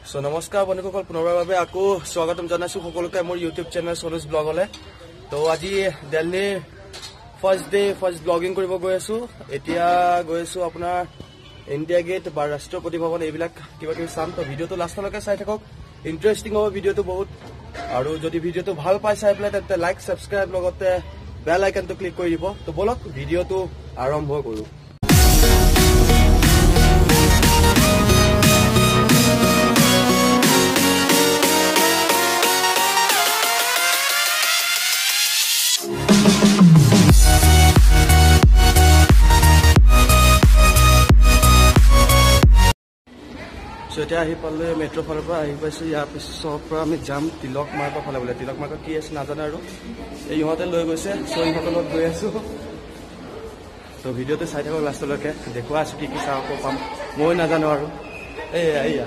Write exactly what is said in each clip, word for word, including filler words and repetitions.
So namaskar বন্ধুসকল পুনৰবাৰভাৱে আকৌ স্বাগতম জনাইছো সকলোকে মোৰ ইউটিউব চেনেল সনোজ ব্লগলে তো আজি Delhi first day first blogging কৰিব গৈ আছো এতিয়া গৈ আছো আপোনাৰ ইণ্ডিয়া গেট বা ৰাষ্ট্ৰপতি ভৱন এইবিলাক কিবা কিবি চাম তো ভিডিওটো লাষ্টলৈকে চাই থাকক ইন্টাৰেষ্টিং হ'ব ভিডিওটো বহুত আৰু যদি ভিডিওটো ভাল পাই চাই পেলাই তেন্তে লাইক সাবস্ক্ৰাইব লগতে বেল আইকনটো ক্লিক কৰি দিব তো বলক ভিডিওটো আৰম্ভ কৰো এতিয়া আহি পালে মেট্ৰ' ফালৰ পৰা আহি পাইছো ইয়াৰ পিছৰ পৰা আমি যাম তিলক মাৰ্গৰ ফালে বোলে তিলক মাৰ্গত কি আছে নাজানো আৰু এই ইহঁতে লৈ গৈছে চ' ইহঁতৰ লগত গৈ আছো তো ভিডিঅ'টো চাই থাকক লাষ্টলৈকে দেখুওৱা আছো কি কি চাওঁ আকৌ পাম মই নাজানো আৰু এয়া এয়া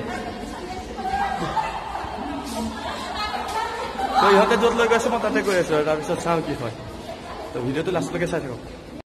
তো ইহঁতে য'ত লৈ গৈছে মই তাতে গৈ আছো আৰু তাৰপিছত চাওঁ কি হয় তো ভিডিঅ'টো লাষ্টলৈকে চাই থাকক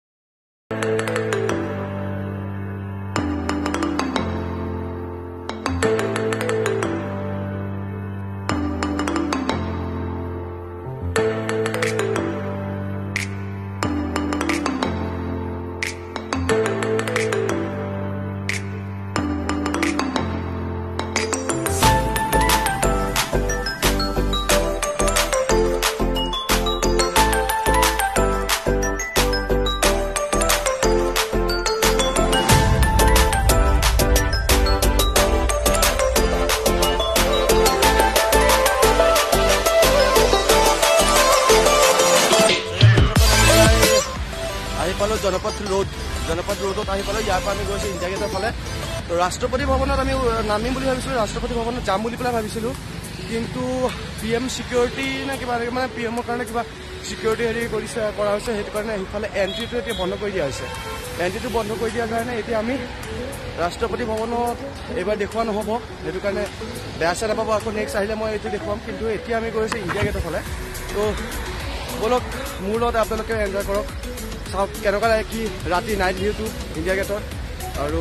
জনপথ ৰোড জনপথ ৰোডত আহি পালো ইয়াৰ পৰা আমি গৈছো ইণ্ডিয়া গেটৰ ফালে তো ৰাষ্ট্ৰপতি ভৱনত আমি নামিম বুলি ভাবিছিলো ৰাষ্ট্ৰপতি ভৱনত যাম বুলি পেলাই ভাবিছিলো কিন্তু পি এম চিকিউৰিটি নে কিবা মানে পি এমৰ কাৰণে কিবা চিকিউৰিটি হেৰি কৰিছে কৰা হৈছে সেইটো কাৰণে সেইফালে এণ্ট্ৰিটো এতিয়া বন্ধ কৰি দিয়া হৈছে এণ্ট্ৰিটো বন্ধ কৰি দিয়াৰ কাৰণে এতিয়া আমি ৰাষ্ট্ৰপতি ভৱনত এইবাৰ দেখুওৱা নহ'ব সেইটো কাৰণে বেয়া চেয়া নাপাব আকৌ নেক্সট আহিলে মই এইটো দেখুৱাম কিন্তু এতিয়া আমি গৈছোঁ ইণ্ডিয়া গেটৰ ফালে তো বলক মোৰ লগত আপোনালোকে এনজয় কৰক চাওক কেনেকুৱা লাগে কি ৰাতি নাইট ভিউটো ইণ্ডিয়া গেটৰ আৰু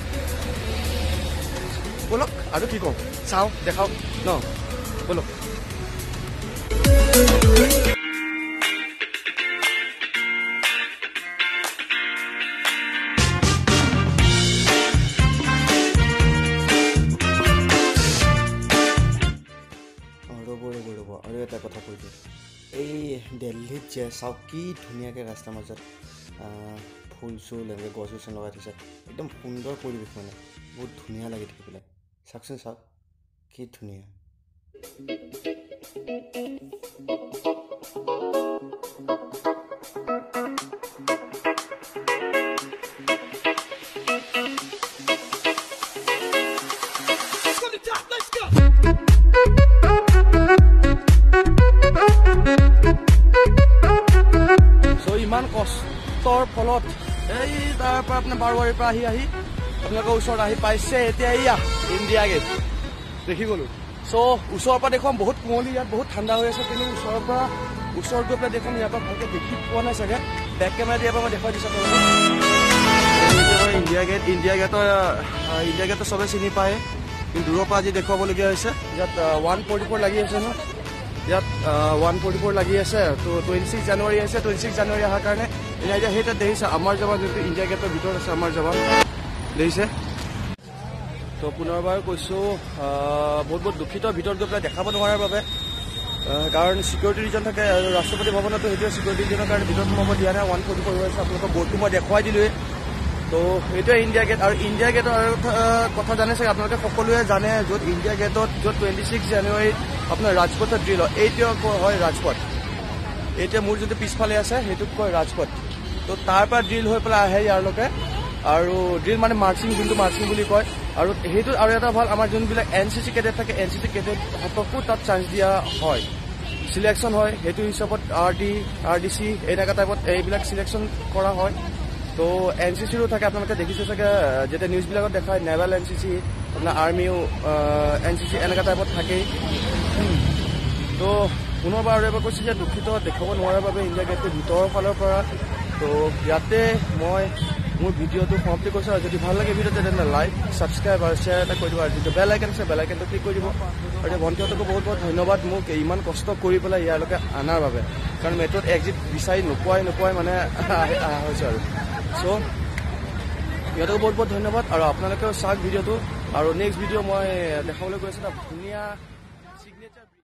বলক আৰু কি কওঁ চাওঁ দেখাওক ন বলক ৰ'ব ৰ'ব ৰ'ব আৰু এটা কথা কৈ দিওঁ এই দিল্লীত যে চাওক কি ধুনীয়াকৈ ৰাস্তাৰ মাজত ফুল চুল এনেকৈ গছ গছনি লগাই থৈছে একদম সুন্দৰ পৰিৱেশ মানে বহুত ধুনীয়া লাগি থাকি পেলাই চাওকচোন চাওক কি ধুনীয়া ইমান কষ্টৰ ফলত এই তাৰ পৰা আপোনাৰ বাৰৱাৰীৰ পৰা আহি আহি আপোনালোকৰ ওচৰত আহি পাইছে এতিয়া এয়া ইণ্ডিয়া গেট দেখি গ'লো চ' ওচৰৰ পৰা দেখুৱাম বহুত কুঁৱলী ইয়াত বহুত ঠাণ্ডা হৈ আছে কিন্তু ওচৰৰ পৰা ওচৰত গৈ পেলাই দেখুৱাম ইয়াৰ পৰা ভালকৈ দেখি পোৱা নাই চাগে বেক কেমেৰা দিয়াৰ পৰা মই দেখুৱাই দিছোঁ ইণ্ডিয়া গেট ইণ্ডিয়া গেটৰ ইণ্ডিয়া গেটৰ চবে চিনি পায় কিন্তু দূৰৰ পৰা আজি দেখুৱাবলগীয়া হৈছে ইয়াত ওৱান ফৰ্টি ফ'ৰ লাগি আছে ন ইয়াত ওৱান ফৰ্টি ফ'ৰ লাগি আছে তো টুৱেণ্টি ছিক্স জানুৱাৰী আছে টুৱেণ্টি ছিক্স জানুৱাৰী অহাৰ কাৰণে এতিয়া সেই তাত দেখিছে আমাৰ জৱান যোনটো ইণ্ডিয়া গেটৰ ভিতৰত আছে আমাৰ জৱান দেখিছে তো পুনৰবাৰ কৈছোঁ বহুত বহুত দুখিত ভিতৰত গৈ পেলাই দেখাব নোৱাৰাৰ বাবে কাৰণ চিকিউৰিটি ৰিজন থাকে আৰু ৰাষ্ট্ৰপতি ভৱনতো সেইটোৱে চিকিউৰিটি ৰিজনৰ কাৰণে ভিতৰত সোমাব দিয়া নাই ওৱান ফৰ্টি ফ'ৰ হৈ আছে আপোনালোকৰ বৰ্ডটো মই দেখুৱাই দিলোঁৱেই তো এইটোৱে ইণ্ডিয়া গেট আৰু ইণ্ডিয়া গেটৰ আৰু কথা জানে চাগে আপোনালোকে সকলোৱে জানে য'ত ইণ্ডিয়া গেটত য'ত টুৱেণ্টি ছিক্স জানুৱাৰীত আপোনাৰ ৰাজপথত ড্ৰিল হয় এইটো হয় ৰাজপথ এতিয়া মোৰ যোনটো পিছফালে আছে সেইটোক কয় ৰাজপথ তো তাৰ পৰা ড্ৰিল হৈ পেলাই আহে ইয়াৰলৈকে আৰু ড্ৰিল মানে মাৰ্চিং যোনটো মাৰ্চিং বুলি কয় আৰু সেইটো আৰু এটা ভাল আমাৰ যোনবিলাক এন চি চি কেডেট থাকে এন চি চি কেডেটসকলকো তাত চান্স দিয়া হয় চিলেকশ্যন হয় সেইটো হিচাপত R D R D C এনেকুৱা টাইপত এইবিলাক চিলেকশ্যন কৰা হয় তো এন চি চিৰো থাকে আপোনালোকে দেখিছে চাগে যেতিয়া নিউজবিলাকত দেখায় নেভেল এন চি চি আপোনাৰ আৰ্মিও এন চি চি এনেকুৱা টাইপত থাকেই তো পুনৰবাৰ আৰু এবাৰ কৈছোঁ যে দুখিত দেখাব নোৱাৰাৰ বাবে ইণ্ডিয়া গেটটোৰ ভিতৰৰ ফালৰ পৰা তো ইয়াতে মই মোৰ ভিডিঅ'টো সমাপ্তি কৰিছোঁ আৰু যদি ভাল লাগে ভিডিঅ'টো তেন্তে লাইক ছাবস্ক্ৰাইব আৰু শ্বেয়াৰ এটা কৰি দিব আৰু যিটো বেল আইকন আছে বেল আইকনটো ক্লিক কৰি দিব আৰু ভণ্টিহঁতকো বহুত বহুত ধন্যবাদ মোক ইমান কষ্ট কৰি পেলাই ইয়ালৈকে অনাৰ বাবে কাৰণ মেট্ৰ'ত এক্সিট বিচাৰি নোপোৱাই নোপোৱাই মানে অহা হৈছে আৰু চ' সিহঁতকো বহুত বহুত ধন্যবাদ আৰু আপোনালোকেও চাওক ভিডিঅ'টো আৰু নেক্সট ভিডিঅ' মই দেখাবলৈ গৈ আছোঁ এটা ধুনীয়া